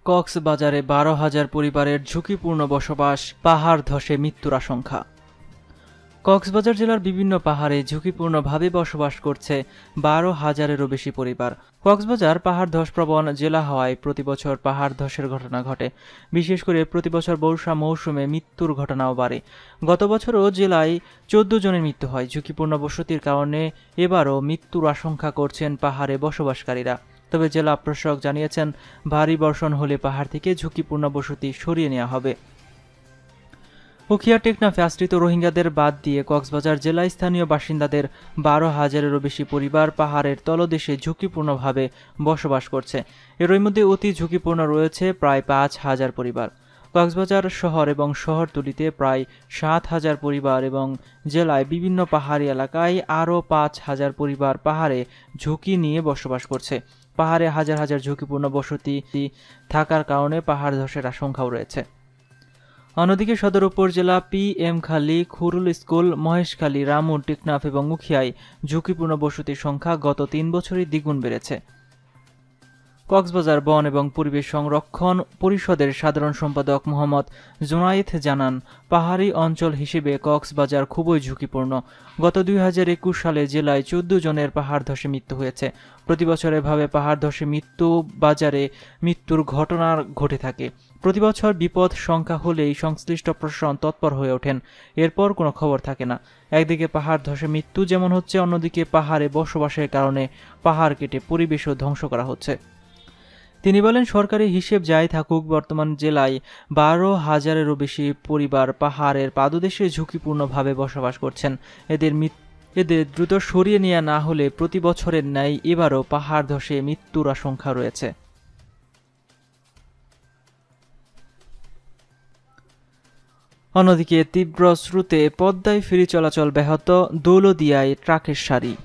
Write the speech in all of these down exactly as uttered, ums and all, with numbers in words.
কক্সবাজারে বারো হাজার পরিবারের ঝুঁকিপূর্ণ বসবাস, পাহাড় ধসে মৃত্যুর আশঙ্কা। কক্সবাজার জেলার বিভিন্ন পাহাড়ে ঝুঁকিপূর্ণভাবে বসবাস করছে বারো হাজারেরও বেশি পরিবার। কক্সবাজার পাহাড় ধসপ্রবণ জেলা হওয়ায় প্রতিবছর পাহাড় ধসের ঘটনা ঘটে। বিশেষ করে প্রতিবছর বর্ষা মৌসুমে মৃত্যুর ঘটনাও বাড়ে। গত বছরও জেলায় চোদ্দ জনের মৃত্যু হয়। ঝুঁকিপূর্ণ বসতির কারণে এবারও মৃত্যুর আশঙ্কা করছেন পাহাড়ে বসবাসকারীরা। তবে জেলা প্রশাসক জানিয়েছেন, ভারী বর্ষণ হলে পাহাড় থেকে ঝুঁকিপূর্ণ বসতি সরিয়ে নেওয়া হবে। উখিয়া টেকনাফে আশ্রিত রোহিঙ্গাদের বাদ দিয়ে কক্সবাজার জেলায় স্থানীয় বাসিন্দাদের বারো হাজারেরও বেশি পরিবার পাহাড়ের তলদেশে ঝুঁকিপূর্ণভাবে বসবাস করছে। এর মধ্যে অতি ঝুঁকিপূর্ণ রয়েছে প্রায় পাঁচ হাজার পরিবার। কক্সবাজার শহর এবং শহরতলিতে প্রায় সাত হাজার পরিবার এবং জেলায় বিভিন্ন পাহাড়ি এলাকায় আরও পাঁচ হাজার পরিবার পাহাড়ে ঝুঁকি নিয়ে বসবাস করছে। পাহাড়ে হাজার হাজার ঝুঁকিপূর্ণ বসতি থাকার কারণে পাহাড় ধসের আশঙ্কাও রয়েছে। অন্যদিকে সদর উপজেলা পি এম খালী, খুরুল স্কুল, মহেশখালী, রামুর, টেকনাফ এবং উখিয়ায় ঝুঁকিপূর্ণ বসতির সংখ্যা গত তিন বছরই দ্বিগুণ বেড়েছে। কক্সবাজার বন এবং পরিবেশ সংরক্ষণ পরিষদের সাধারণ সম্পাদক মোহাম্মদ জুনায়েদ জানান, পাহাড়ি অঞ্চল হিসেবে কক্সবাজার খুবই ঝুঁকিপূর্ণ। গত দুই হাজার একুশ সালে জেলায় চোদ্দ জনের পাহাড় ধসে মৃত্যু হয়েছে। প্রতিবছর এভাবে পাহাড় ধসে মৃত্যু বাজারে মৃত্যুর ঘটনা ঘটে থাকে। প্রতিবছর বিপদ সংখ্যা হলেই সংশ্লিষ্ট প্রশাসন তৎপর হয়ে ওঠেন, এরপর কোনো খবর থাকে না। একদিকে পাহাড় ধসে মৃত্যু যেমন হচ্ছে, অন্যদিকে পাহাড়ে বসবাসের কারণে পাহাড় কেটে পরিবেশও ধ্বংস করা হচ্ছে। তিনি বলেন, সরকারি হিসেব যাই থাকুক, বর্তমান জেলায় বারো হাজারেরও বেশি পরিবার পাহাড়ের পাদদেশে ঝুঁকিপূর্ণভাবে বসবাস করছেন। এদের এদের দ্রুত সরিয়ে নেওয়া না হলে প্রতি বছরের ন্যায় এবারও পাহাড় ধসে মৃত্যুর আশঙ্কা রয়েছে। অন্যদিকে তীব্র স্রোতে পদ্মায় ফেরি চলাচল ব্যাহত, দৌলদিয়ায় ট্রাকের সারি।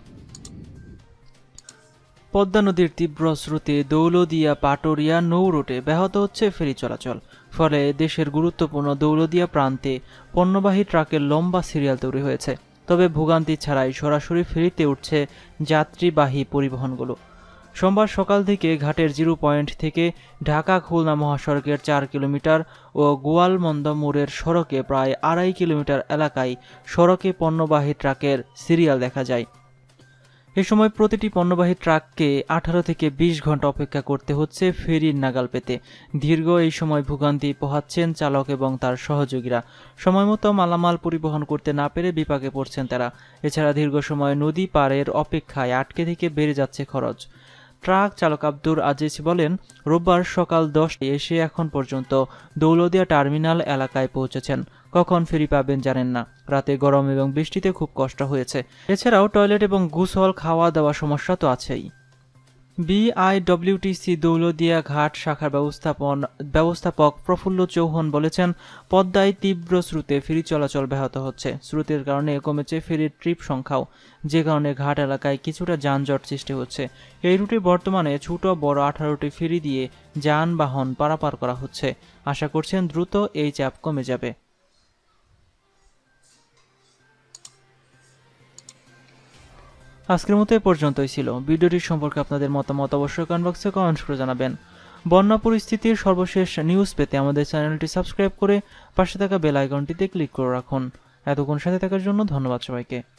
পদ্মা নদীর তীব্র স্রোতে দৌলদিয়া পাটুরিয়া নৌ রুটে ব্যাহত হচ্ছে ফেরি চলাচল। ফলে দেশের গুরুত্বপূর্ণ দৌলদিয়া প্রান্তে পণ্যবাহী ট্রাকের লম্বা সিরিয়াল তৈরি হয়েছে। তবে ভোগান্তি ছাড়াই সরাসরি ফেরিতে উঠছে যাত্রীবাহী পরিবহনগুলো। সোমবার সকাল থেকে ঘাটের জিরো পয়েন্ট থেকে ঢাকা খুলনা মহাসড়কের চার কিলোমিটার ও গোয়ালমন্দ মোড়ের সড়কে প্রায় আড়াই কিলোমিটার এলাকায় সড়কে পণ্যবাহী ট্রাকের সিরিয়াল দেখা যায়। এ সময় প্রতিটি পণ্যবাহী ট্রাককে আঠারো থেকে বিশ ঘন্টা অপেক্ষা করতে হচ্ছে ফেরির নাগাল পেতে। দীর্ঘ এই সময় ভোগান্তি পোহাচ্ছেন চালক এবং তার সহযোগীরা। সময়মতো মালামাল পরিবহন করতে না পেরে বিপাকে পড়ছেন তারা। এছাড়া দীর্ঘ সময় নদী পারের অপেক্ষায় আটকে থেকে বেড়ে যাচ্ছে খরচ। ট্রাক চালক আব্দুর আজিজ বলেন, রোববার সকাল দশটায় এসে এখন পর্যন্ত দৌলদিয়া টার্মিনাল এলাকায় পৌঁছেছেন। কখন ফেরি পাবেন জানেন না। রাতে গরম এবং বৃষ্টিতে খুব কষ্ট হয়েছে। এছাড়াও টয়লেট এবং গোসল, খাওয়া দাওয়া সমস্যা তো আছেই। বিআইডব্লিউটিসি দৌলদিয়া ঘাট শাখার ব্যবস্থাপন ব্যবস্থাপক প্রফুল্ল চৌহান বলেছেন, পদ্মায় তীব্র স্রোতে ফেরি চলাচল ব্যাহত হচ্ছে। স্রোতের কারণে কমেছে ফেরির ট্রিপ সংখ্যাও, যে কারণে ঘাট এলাকায় কিছুটা যানজট সৃষ্টি হচ্ছে। এই রুটে বর্তমানে ছোট বড় আঠারোটি ফেরি দিয়ে যানবাহন পারাপার করা হচ্ছে। আশা করছেন দ্রুত এই চাপ কমে যাবে। আজকের মতো এ পর্যন্তই ছিল। ভিডিওটি সম্পর্কে আপনাদের মতামত অবশ্যই কমেন্ট বক্সে কমেন্ট করে জানাবেন। বন্যা পরিস্থিতির সর্বশেষ নিউজ পেতে আমাদের চ্যানেলটি সাবস্ক্রাইব করে পাশে থাকা বেল আইকনটিতে ক্লিক করে রাখুন। এতক্ষণ সাথে থাকার জন্য ধন্যবাদ সবাইকে।